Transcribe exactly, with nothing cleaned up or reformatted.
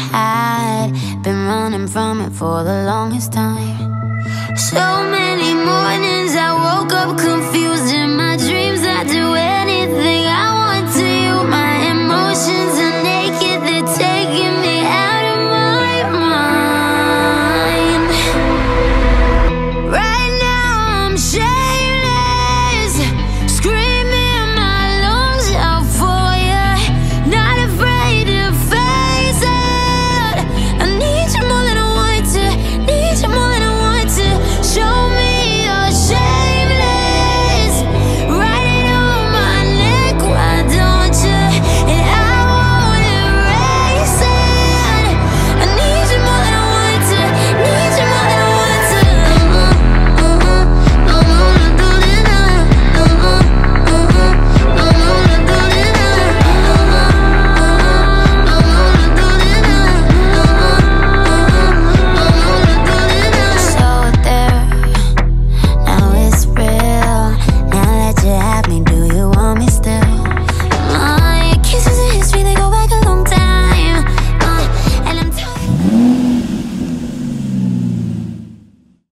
had been running from it for the longest time. So many mornings I woke up confused